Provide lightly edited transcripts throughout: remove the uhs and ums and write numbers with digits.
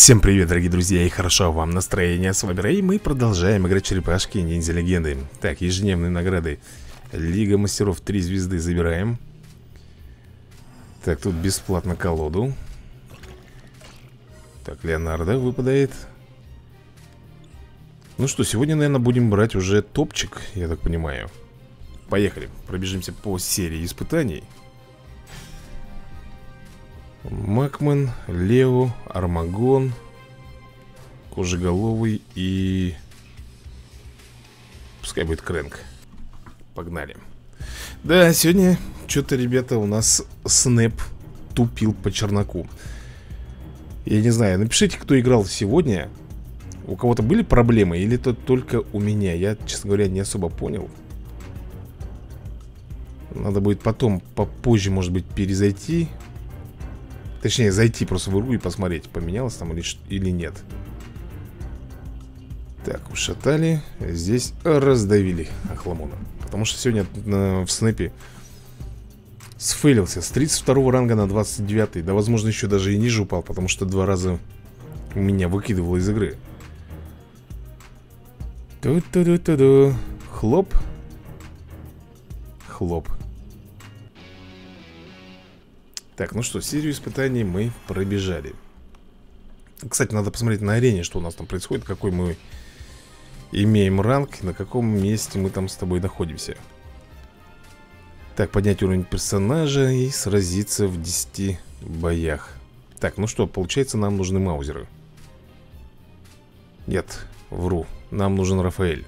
Всем привет, дорогие друзья, и хорошо вам настроение. С вами Рэй, мы продолжаем играть черепашки ниндзя легенды. Так, ежедневные награды. Лига мастеров 3 звезды забираем. Так, тут бесплатно колоду. Так, Леонардо выпадает. Ну что, сегодня, наверное, будем брать уже топчик, я так понимаю. Поехали, пробежимся по серии испытаний. Макмен, Лео, Армагон, Кожеголовый и... пускай будет Крэнк. Погнали. Да, сегодня что-то, ребята, у нас Снэп тупил по черноку. Я не знаю, напишите, кто играл сегодня. У кого-то были проблемы или это только у меня? Я, честно говоря, не особо понял. Надо будет потом, попозже, может быть, перезайти. Точнее, зайти просто в игру и посмотреть, поменялось там или нет. Так, ушатали. Здесь раздавили Охламона. Потому что сегодня в снэпе сфейлился с 32 ранга на 29. Да, возможно, еще даже и ниже упал, потому что 2 раза меня выкидывало из игры. Ту-ту-ту-ту-ду. Хлоп. Хлоп. Так, ну что, серию испытаний мы пробежали. Кстати, надо посмотреть на арене, что у нас там происходит, какой мы имеем ранг, на каком месте мы там с тобой находимся. Так, поднять уровень персонажа и сразиться в 10 боях. Так, ну что, получается, нам нужны маузеры. Нет, вру, нам нужен Рафаэль.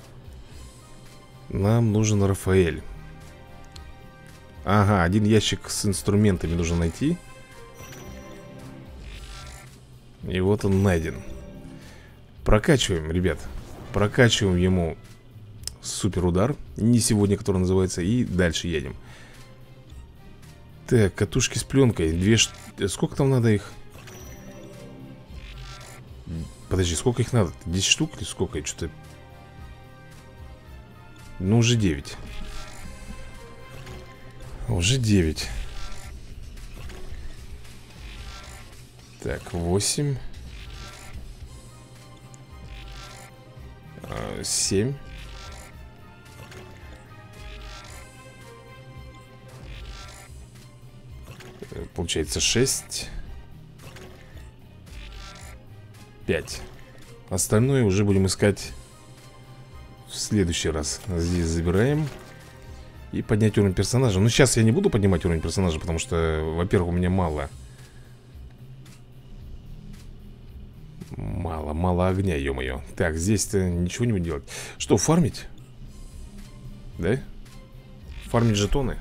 Нам нужен Рафаэль. Ага, один ящик с инструментами нужно найти. И вот он найден. Прокачиваем, ребят. Прокачиваем ему супер удар. Не сегодня, который называется. И дальше едем. Так, катушки с пленкой. Сколько там надо их? Подожди, сколько их надо? 10 штук или сколько? Что-то... Ну, уже 9. Уже 9. Так, 8. 7. Получается 6. 5. Остальное уже будем искать в следующий раз. Здесь забираем. И поднять уровень персонажа. Но сейчас я не буду поднимать уровень персонажа, потому что, во-первых, у меня мало огня, ё-моё. Так, здесь-то ничего не буду делать. Что, фармить? Да? Фармить жетоны?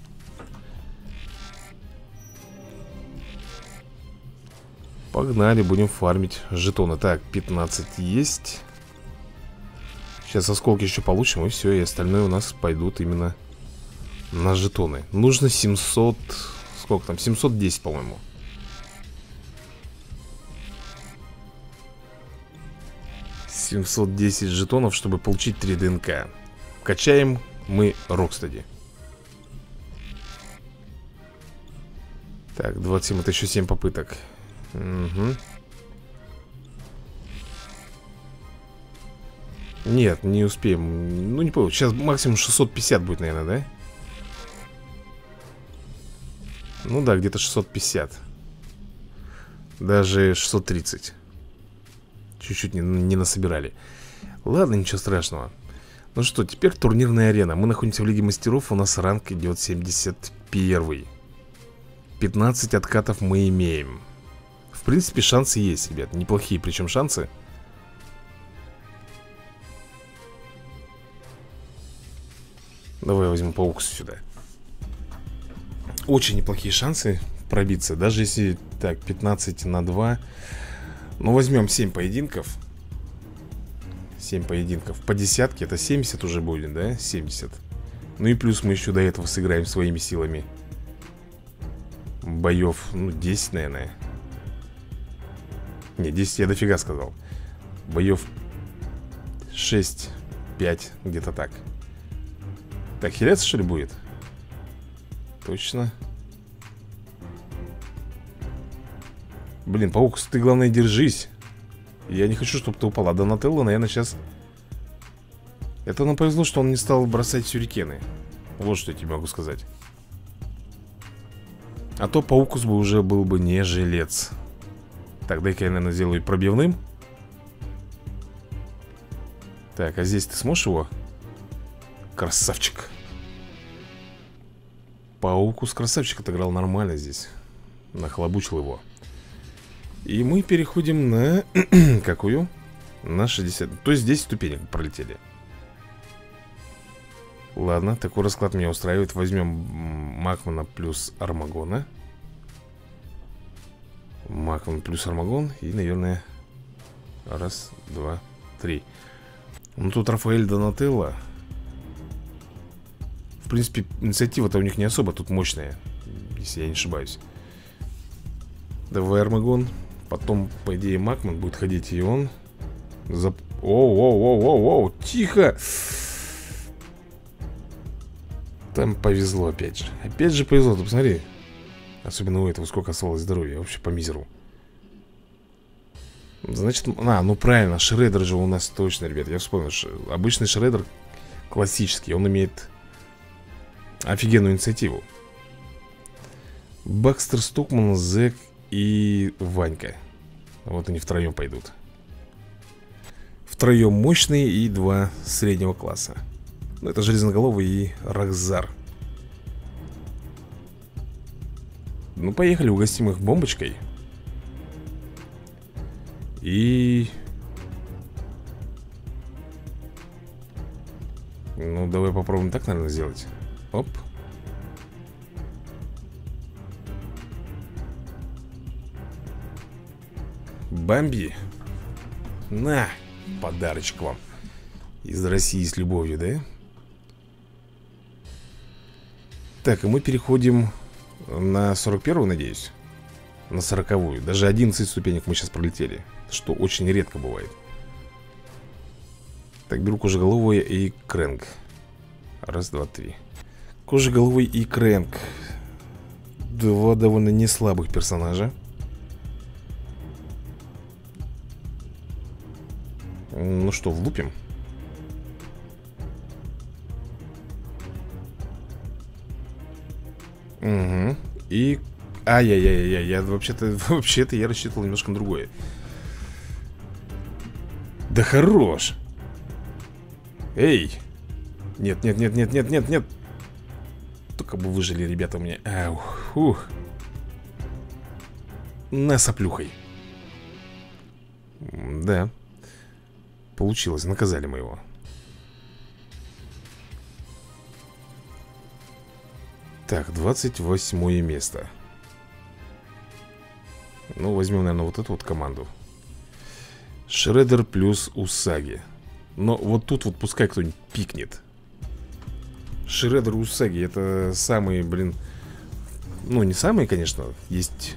Погнали, будем фармить жетоны. Так, 15 есть. Сейчас осколки еще получим, и все. И остальное у нас пойдут именно на жетоны. Нужно 700... Сколько там? 710, по-моему. $710 жетонов, чтобы получить 3 ДНК. Качаем мы Рокстеди. Так, 27, это еще 7 попыток. Угу. Нет, не успеем. Ну, не помню. Сейчас максимум 650 будет, наверное, да? Ну да, где-то 650. Даже 630. Чуть-чуть не насобирали. Ладно, ничего страшного. Ну что, теперь турнирная арена. Мы находимся в Лиге мастеров. У нас ранг идет 71. 15 откатов мы имеем. В принципе, шансы есть, ребят. Неплохие, причем шансы. Давай возьму паукса сюда. Очень неплохие шансы пробиться. Даже если, так, 15 на 2. Ну, возьмем 7 поединков. 7 поединков. По десятке это 70 уже будет, да? 70. Ну и плюс мы еще до этого сыграем своими силами боев, ну, 10, наверное. Не, 10 я дофига сказал. Боев 6, 5, где-то так. Так, хиляться, что ли, будет? Точно. Блин, паук, ты главное держись. Я не хочу, чтобы ты упала. Донателло, наверное, сейчас... Это нам повезло, что он не стал бросать сюрикены. Вот что я тебе могу сказать. А то паукус бы уже был бы не жилец. Так, дай-ка я, наверное, сделаю пробивным. Так, а здесь ты сможешь его? Красавчик. Паукус красавчик отыграл нормально здесь. Нахлобучил его. И мы переходим на... Какую? На 60. То есть 10 ступенек пролетели. Ладно, такой расклад меня устраивает. Возьмем Макмана плюс Армагона. Макман плюс Армагон. И, наверное, раз, два, три. Ну тут Рафаэль Донателло. В принципе, инициатива-то у них не особо тут мощная, если я не ошибаюсь. Давай Армагон. Потом, по идее, Макман будет ходить, и он Оу, тихо. Там повезло опять же. Опять же повезло, ты посмотри. Особенно у этого сколько осталось здоровья. Вообще по мизеру. Значит, ну правильно, шреддер же у нас точно, ребят. Я вспомнил, обычный шреддер классический. Он имеет офигенную инициативу. Бакстер, Стокман, Зэк и Ванька. Вот они втроем пойдут. Втроем мощные и два среднего класса. Ну, это Железноголовый и Рахзар. Ну, поехали, угостим их бомбочкой. И... Ну, давай попробуем так, наверное, сделать. Оп. Бамби. На, подарочек вам. Из России с любовью, да? Так, и мы переходим на 41-ю, надеюсь. На 40-ю. Даже 11 ступенек мы сейчас пролетели. Что очень редко бывает. Так, беру Кожеголовый и Крэнк. Раз, два, три. Кожеголовый и Крэнк. Два довольно неслабых персонажа. Ну что, влупим? Угу. И... Ай-яй-яй-яй, я вообще-то я рассчитывал немножко на другое. Да хорош. Эй. Нет. Только бы выжили ребята у меня. Аух, ух. На соплюхой. Да. Получилось, наказали мы его. Так, 28 место. Ну, возьмем, наверное, вот эту вот команду. Шреддер плюс Усаги. Но вот тут вот пускай кто-нибудь пикнет. Шреддер и Усаги, это самые, блин... Ну, не самые, конечно. Есть...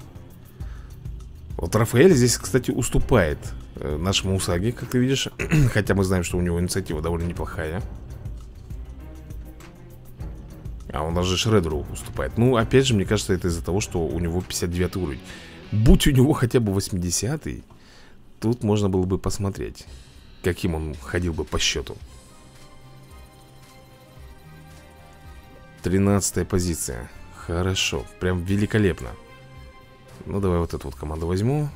Вот Рафаэль здесь, кстати, уступает нашему Усаги, как ты видишь. Хотя мы знаем, что у него инициатива довольно неплохая. А он даже Шреддеру уступает. Ну, опять же, мне кажется, это из-за того, что у него 59 уровень. Будь у него хотя бы 80-й, тут можно было бы посмотреть, каким он ходил бы по счету. 13-я позиция. Хорошо, прям великолепно. Ну, давай вот эту вот команду возьму.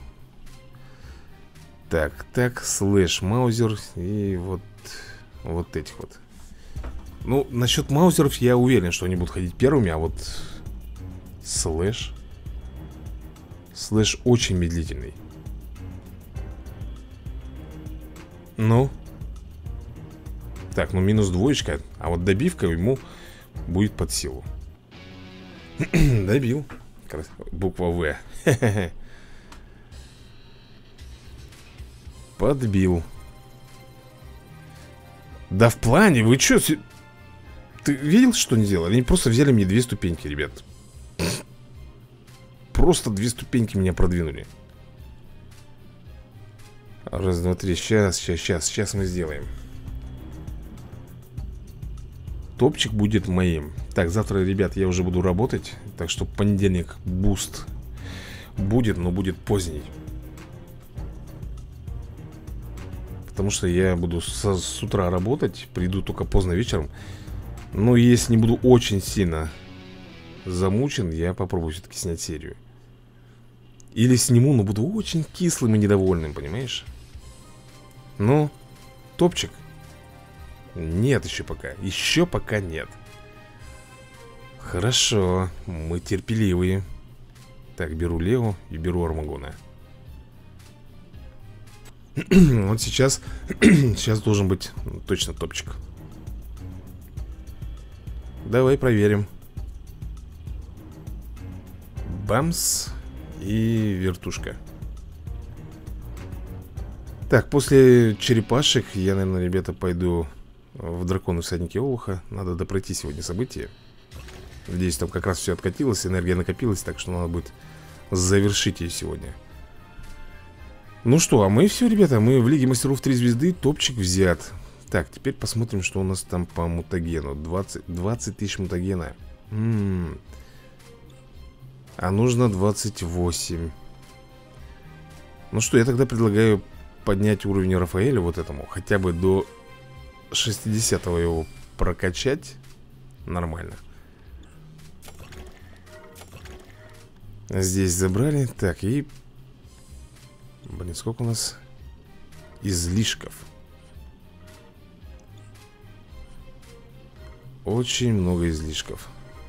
Так, слэш, маузер и вот этих вот. Ну, насчет маузеров я уверен, что они будут ходить первыми, а вот слэш очень медлительный. Ну. Так, ну минус двоечка, а вот добивка ему будет под силу. Добил. Буква В. Подбил. Да в плане, вы чё? Ты видел, что они сделали? Они просто взяли мне 2 ступеньки, ребят. Просто 2 ступеньки меня продвинули. Раз, два, три. Сейчас мы сделаем. Топчик будет моим. Так, завтра, ребят, я уже буду работать. Так что в понедельник буст будет, но будет поздний. Потому что я буду с утра работать. Приду только поздно вечером. Но если не буду очень сильно замучен, я попробую все-таки снять серию. Или сниму, но буду очень кислым и недовольным, понимаешь? Ну, топчик. Нет еще пока. Еще пока нет. Хорошо, мы терпеливые. Так, беру Лео и беру Армагона. Вот сейчас сейчас должен быть точно топчик. Давай проверим. Бамс. И вертушка. Так, после черепашек я, наверное, ребята, пойду в драконы всадники Олуха. Надо допройти сегодня события. Надеюсь, там как раз все откатилось, энергия накопилась, так что надо будет завершить ее сегодня. Ну что, а мы все, ребята, мы в Лиге Мастеров 3 звезды, топчик взят. Так, теперь посмотрим, что у нас там по мутагену. 20 тысяч мутагена. А нужно 28. Ну что, я тогда предлагаю поднять уровень Рафаэля вот этому. Хотя бы до 60-го его прокачать. Нормально. Здесь забрали. Так, и... Блин, сколько у нас излишков? Очень много излишков.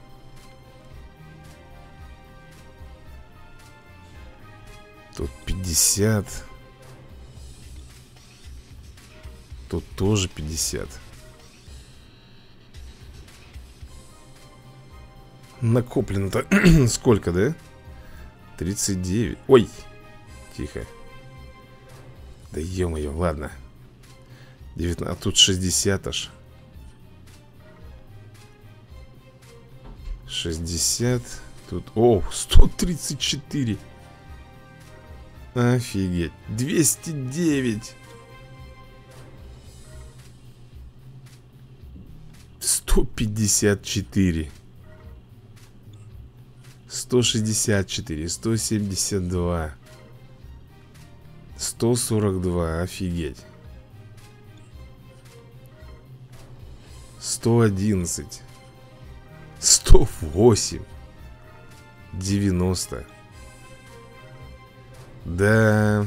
Тут 50. Тут тоже 50. Накоплено-то сколько, да? 39. Ой, тихо. Да ё-моё, ладно. 19, а тут 60 аж. 60. Тут, о, 134. Офигеть, 209. 154. 164. 172. 142, офигеть. 111. 108. 90. Да.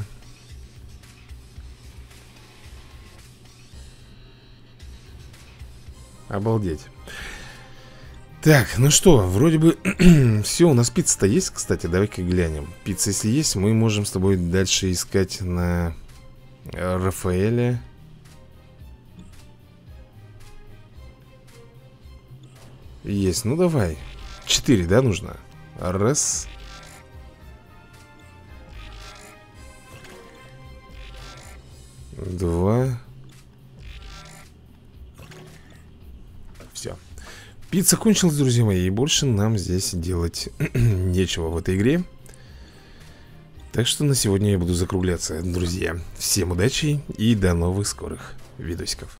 Обалдеть. Так, ну что, вроде бы все, у нас пицца-то есть, кстати, давай-ка глянем. Пицца, если есть, мы можем с тобой дальше искать на Рафаэля. Есть, ну давай. 4, да, нужно? Раз. Два. Все. Пицца кончилась, друзья мои. И больше нам здесь делать нечего в этой игре. Так что на сегодня я буду закругляться, друзья. Всем удачи и до новых скорых видосиков.